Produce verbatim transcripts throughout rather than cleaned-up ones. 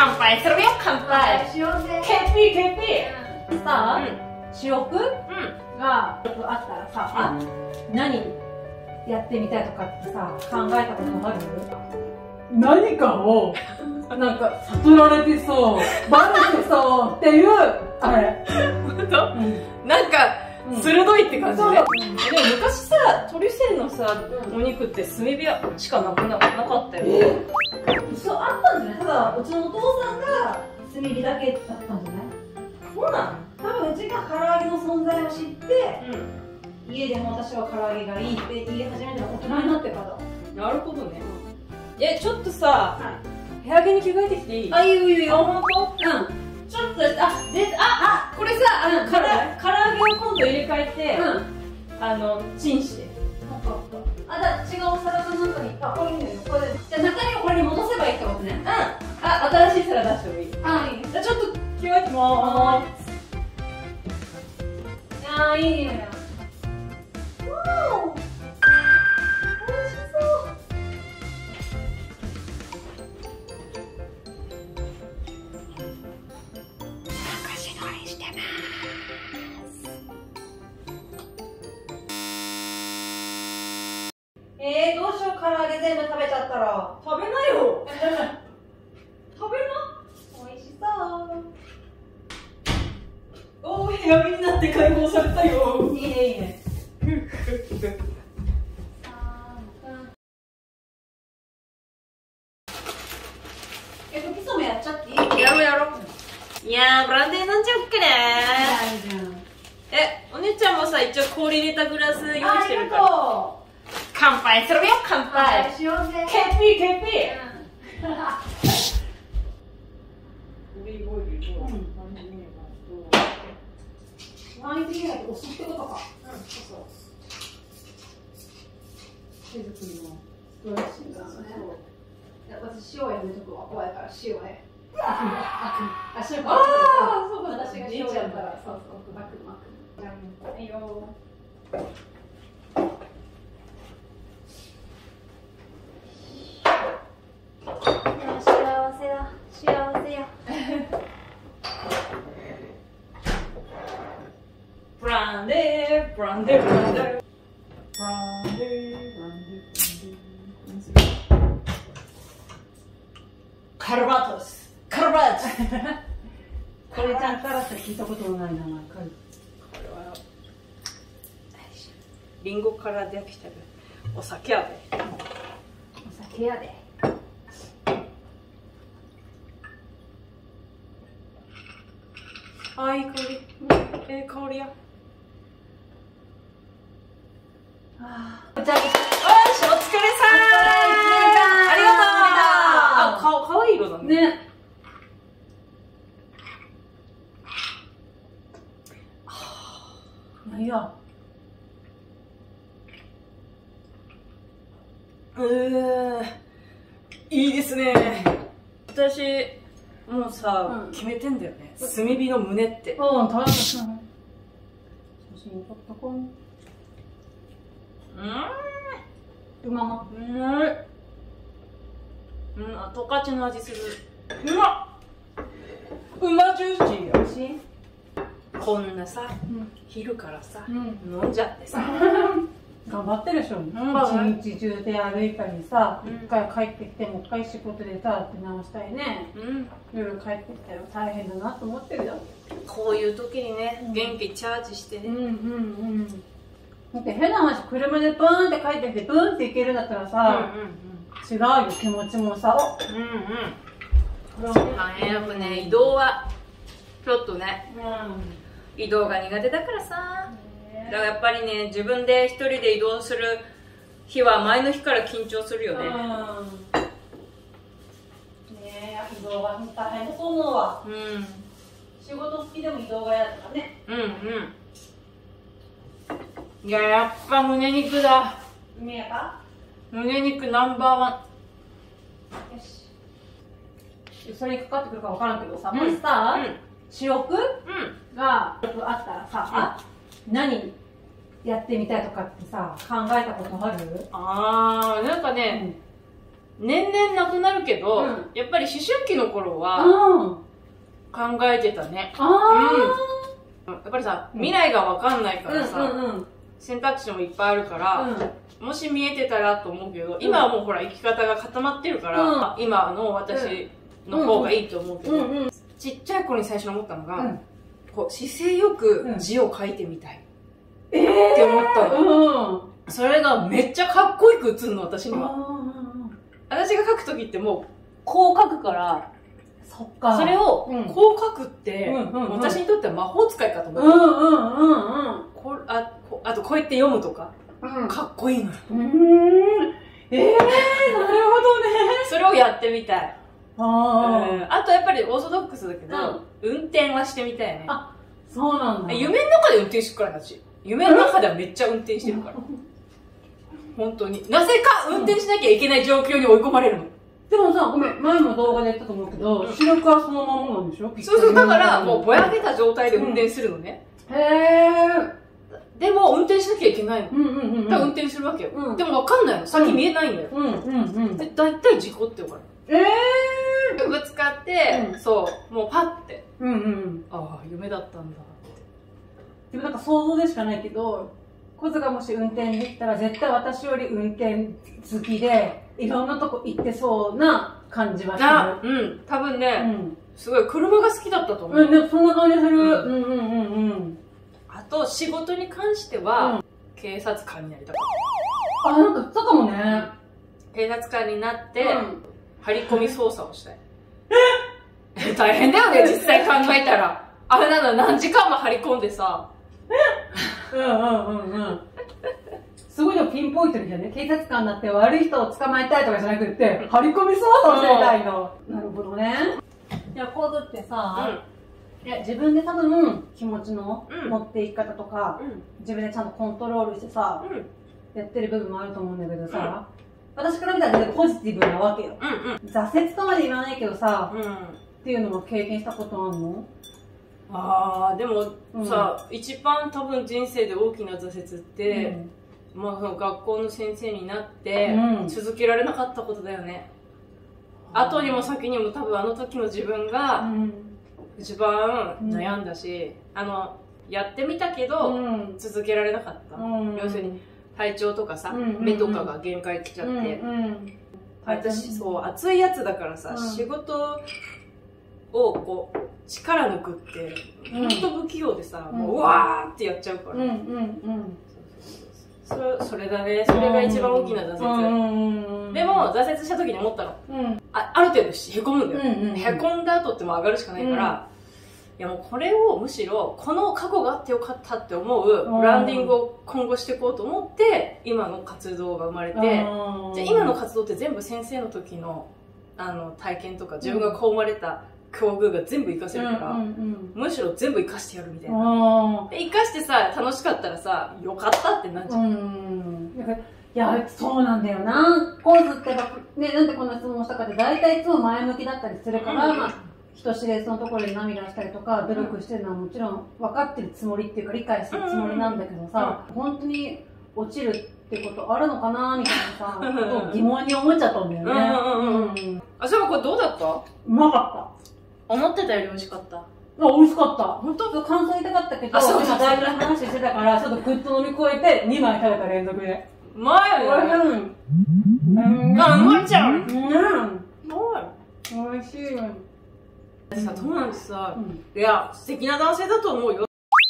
乾杯するよ、乾杯。 しようぜ。 ケピケピ。 さあ、私欲うん。 があったらさ、何やってみたいとかってさ、考えたことある？ 何かをなんか悟られてそうバレてそうっていうあれ。 本当？なんか鋭いって感じね。でも昔さ、トリュセルのさお肉って炭火しかなくななかったよ。 そう、あったんじゃない？ただうちのお父さんが炭火だけだったんじゃない？ そうなの？ 多分うちが唐揚げの存在を知って、 う家でも私は唐揚げがいいって言い始めたの大人になってからだ。 ん。なるほどね。え、ちょっとさ、部屋着に着替えてきていい？ あ、いいよいいよ。 あ、ほんと？ うん。ちょっと、あ、で、あ、あ、これさ、あの、から唐揚げを今度入れ替えて、 うん。あの、チンして。 なんかあ、じゃあ違うお皿かなんかに、あ、これいいのよ。これ、じゃあ中身をこれに戻せばいいってことね。 うん。あ、新しい皿出してもいい？ あ、いいね。 じゃあちょっと着替えてまーす。 あー、いいね。わーお、美味しそう。昔乗りしてます。えー、どうしよう、唐揚げ全部食べちゃったら。 食べなよ。食べな。 美味しそう。 おー、部屋着になって解放されたよ。 いいね、いいね。え、吹きそばやっちゃっていい？ やろうやろう。いやー、ブランデー飲んじゃおっかねいいじゃん。 ー。え、お姉ちゃんもさ、一応氷入れたグラス用意してるから。 ありがと乾杯するよ、乾う。 杯。 しようぜ。 ケピケピ。 オリーブオイルとワインビネガーってお酢ってことか。 うん、そうそう。手作りのドレッシングだね。 私塩やめとくわ、怖いから塩ね。 ああ、塩か。 あー、そうか。 私が塩やったら、そうそう、マクマク。じゃあ、いいよ。幸せだ、幸せや。 ブランデー、ブランデー、ブランデー。 ブランデー、ブランデー、ブランデー。 カルバトス。カルバトス。 これちゃんからって聞いたことのない名前。 これはリンゴからできてるお酒やで。 お酒やで。 あー、いい香り。ええ香りや。 あお茶に。よし、お疲れさーん。ありがとう。あ、顔可愛い色だね。 ね。 何や。 うーん、いいですね。私もうさ、 うん、 決めてんだよね。炭火の胸って。 うん、食べます。写真撮っとこう。 うん。 うまま。 うまい。うん、あ、十勝の味する。うまっ。うまジューシーよ。 美味しい？ こんなさ、 うん、 昼からさ、 うん、 飲んじゃってさ。 頑張ってるでしょ。 ん一日中で歩いたりさ、 うん一回帰ってきてもう一回仕事でさって直したりね。 うん。 夜帰ってきたら大変だなと思ってるよ。 こういう時にね、 うん元気チャージしてね。 うんうんうん。だって変な話、車でブーンって帰ってきてブーンって行けるんだったらさ、 うんうん違うよ、気持ちもさ。 うん。うんうん。そうだね、やっぱね、移動はちょっとね、 うん。 移動が苦手だからさ。だからやっぱりね、自分で一人で移動する日は前の日から緊張するよね。 うん。ねえ、移動が大変だと思うわ。 うん。 仕事好きでも移動が嫌だとかね。 うんうん。いや、やっぱ胸肉だ。 見えた？ 胸肉ナンバーワよし。 それにかかってくるかわからんけどさ、 ン。 もしさ、 うん。 私欲うん。 があったらさ、何やってみたいとかってさ、考えたことある？ あー、なんかね、 年々なくなるけど、 うん、 やっぱり思春期の頃は考えてたね。 あうん、やっぱりさ、未来がわかんないからさ、 うんうんうん、 選択肢もいっぱいあるから、うん、もし見えてたらと思うけど、今はもうほら生き方が固まってるから、うん、今の私の方がいいと思うけど、うんうん、ちっちゃい頃に最初に思ったのが、うん、こう姿勢よく字を書いてみたい、うん、って思ったの、えーうん、それがめっちゃかっこよく映るの、私には。私が書くときってもうこう書くから、 そっか、 それをこう書くって、うんうんうん、私にとっては魔法使いかと思って、うんうんうんうん、こあ, こあとこうやって読むとか、うん、かっこいいのよ。うーん、 えー、なるほどね。 それをやってみたい。あ, うん、あとやっぱりオーソドックスだけど、うん、運転はしてみたいね。 あ、そうなんだ。 夢の中で運転してくからだし、夢の中ではめっちゃ運転してるから。本当に。なぜか運転しなきゃいけない状況に追い込まれるの。 でもさ、ごめん、前も動画で言ったと思うけど、うん、視力はそのままなんでしょ？ そうそう、だから、もうぼやけた状態で運転するのね。うん、へー。でも、運転しなきゃいけないの。うんうんうんうん、だから運転するわけよ。うん、でもわかんないの。先見えないんだよ。うんうんうん、で、だいたい事故ってよから。えー。ぶつかって、うん、そう、もうパッて。うんうん。ああ、夢だったんだ。 でもなんか想像でしかないけど、コズがもし運転できたら絶対私より運転好きでいろんなとこ行ってそうな感じはする。 うん、多分ね、うん、すごい車が好きだったと思う。 うん、ね、そんな感じする。うんうんうんうん。 あと仕事に関しては、うん、警察官になりたかった。あ、なんか言ったかもね。 警察官になって、うん、張り込み捜査をしたい。え大変だよね、実際考えたら。あれなの何時間も張り込んでさ。 うんうんうんうん。すごいのピンポイントでじゃね、警察官になって悪い人を捕まえたいとかじゃなくって、張り込み捜査をしてたいの。なるほどね。いや、コードってさ、うん、いや、自分で多分気持ちの持っていき方とか、うん、自分でちゃんとコントロールしてさ、うん、やってる部分もあると思うんだけどさ、うん、私から見たら全然ポジティブなわけよ。うんうん、挫折とまで言わないけどさ、うん、っていうのも経験したことあるの？ ああ、でもさ、うん、一番多分人生で大きな挫折って、うん、まあ、その学校の先生になって、うん、続けられなかったことだよね。うん、後にも先にも多分あの時の自分が一番悩んだし、うん、あの、やってみたけど、うん、続けられなかった。うん、要するに体調とかさ、うん、目とかが限界来ちゃって、うんうん、私、そう、熱いやつだからさ、うん、仕事をこう、力抜くって、ほんと不器用でさ、うん、もううわーってやっちゃうから。うんうんうん。それ、それだね。それが一番大きな挫折。でも、挫折した時に思ったの。うん、あ, ある程度へこむんだよ。うんうんうん、へこんだ後ってもう上がるしかないから、うん、いやもうこれをむしろ、この過去があってよかったって思うブランディングを今後していこうと思って、今の活動が生まれて、じゃ今の活動って全部先生の時の、あの、体験とか、自分がこう生まれた、境遇が全部活かせるから、うんうんうん、むしろ全部活かしてやるみたいな。で、活かしてさ、楽しかったらさ、よかったってなっちゃう。うん、 いや、そうなんだよな。コーズってね、なんでこんな質問したかって、大体いつも前向きだったりするから、うん、まあ、人知れずのところで涙したりとか、努力してるのはもちろん分かってるつもりっていうか、理解してるつもりなんだけどさ、うんうん、本当に落ちるってことあるのかなみたいなさ、ことを疑問に思っちゃったんだよね。うんうんうん。 あ、そういえばこれどうだった？ うまかった。 思ってたより美味しかった。 あ、美味しかった。本当感想言いたかったけど、今大事な話してたから、ちょっとぐっと乗り越えてにまい食べた連続で。 うまいよね。うん。あ、うまいじゃん。うん。うまい。 美味しいよ。 さ、友達さ、いや、素敵な男性だと思うよ。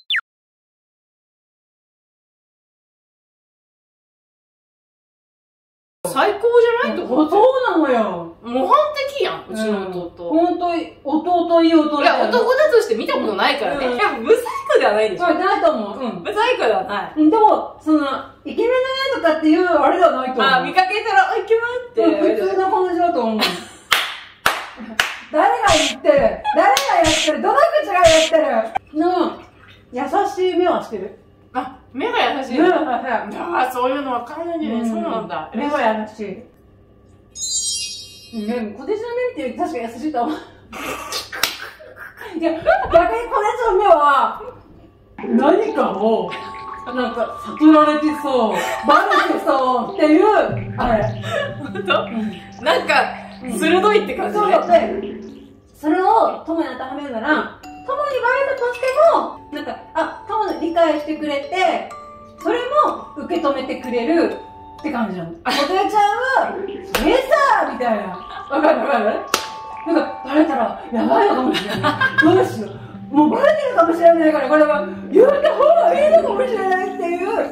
最高じゃないと思う。 そうなのよ。 模範的やん、うちの弟。 ほんと、弟いい弟いや、男だとして見たことないからね。いや、ブサイクではないでしょ。 ないと思う。 ブサイクではない。 でも、その、イケメンだねとかっていうあれではないと思う。 あ、見かけたら、あ、イケメンって。 普通な感じだと思う。誰が言ってる誰がやってるどの口がやってるの、優しい目はしてる。 あ、目が優しい。目が優しい。ああ、そういうのわかんないね。そうなんだ。 目が優しい。でも、小手ちの目って確か優しいと思う。いや、逆に小手ちの目は、何かを、なんか、悟られてそう、バレてそうっていう、あれ。 本当？ なんか、鋭いって感じね。 そうで、それを友に当てはめるなら、友にバレたとしても、なんか、あ、友の理解してくれて、それも受け止めてくれるって感じなの。お父ちゃんは、それさみたいな。わかるわかる？なんか、バレたら、やばいのかもしれない。どうしよう。もうバレてるかもしれないから、これは、言った方がいいのかもしれないっていう、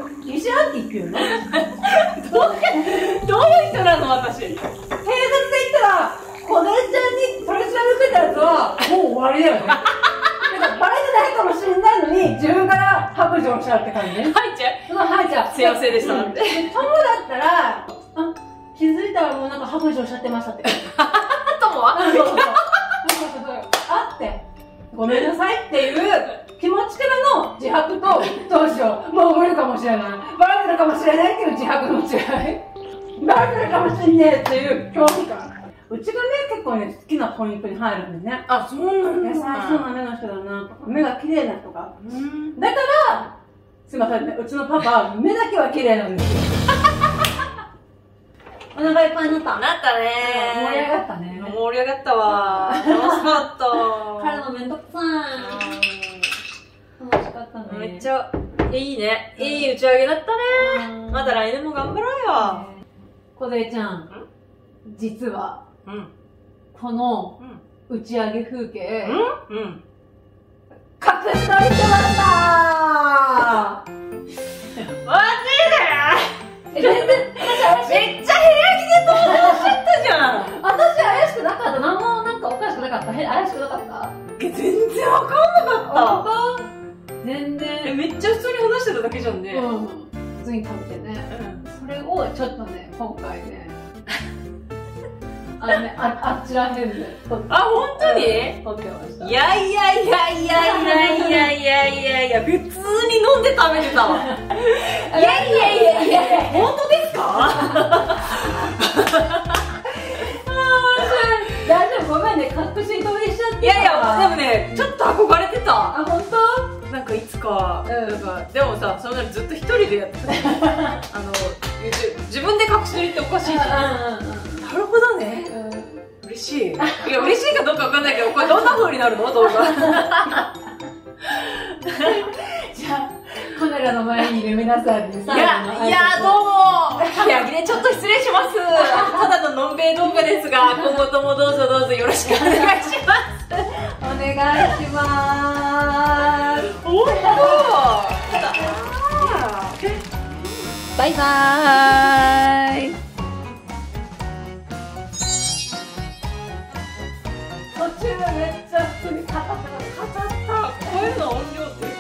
疑似暗記っていうの？どうどういう人なの私。 警察で言ったら、小田ちゃんに取り調べ受けたやつは、もう終わりだよね。なんかバレてないかもしれないのに、自分から白状しちゃうって感じね。 入っちゃう。 その入っちゃう。 幸せでした。 友だったら、あ、気づいたらもうなんか白状しちゃってましたって。 友はそうそうそう。あって、ごめんなさいっていう気持ちからの自白と、どうしよう、もう無理かもしれない。バレてるかもしれないっていう自白の違い。バレてるかもしれないっていう興味感。うちがね、結構ね、好きなポイントに入るんだよね。 あ、そうなんだ。 優しそうな目の人だなとか、目が綺麗なとか。 うん。 だから、すいませんね、うちのパパ、目だけは綺麗なんですよ。お腹いっぱいになった。 なったねー。盛り上がったね。 盛り上がったわ。楽しかった。 彼のめんどくさい。楽しかったね。 めっちゃいいね。いい打ち上げだったね。また来年も頑張ろうよ。 小出ちゃん、実は、 うん。 この打ち上げ風景、 うんうん。 隠し撮りしてましたマジで全然、めっちゃ部屋着で登場しちゃったじゃん。 私怪しくなかった。何もなんかおかしくなかった。へ怪しくなかった。 全然わかんなかった。全然。 え、めっちゃ普通に話してただけじゃんね。 うん。普通に食べてね。うん。それをちょっとね、今回ね、あのね、あ、あっちらへんで撮って。 あ、本当に撮ってました。 いやいやいやいやいやいやいやいやいや、普通に飲んで食べてたわ。いやいやいやいやいや、本当ですか？ 大丈夫、ごめんね、隠し撮りしちゃって。 いやいや、でもね、ちょっと憧れてた。 あ、本当？ なんかいつか、なんか、でもさ、そんなにずっと一人でやってた。あの、自分で隠し撮りっておかしいじゃん。なるほどね。嬉しい。いや、嬉しいかどうかわかんないけど、これどんな風になるの動画。 じゃあ、カメラの前にいる皆さんにさ、 いや、いや、どうも。いや、ね、ちょっと失礼します。ただののんべい動画ですが、今後ともどうぞどうぞよろしくお願いします。 お願いします。 おっと。バイバーイ。 途中めっちゃ普通に語った。 語った。声の音量って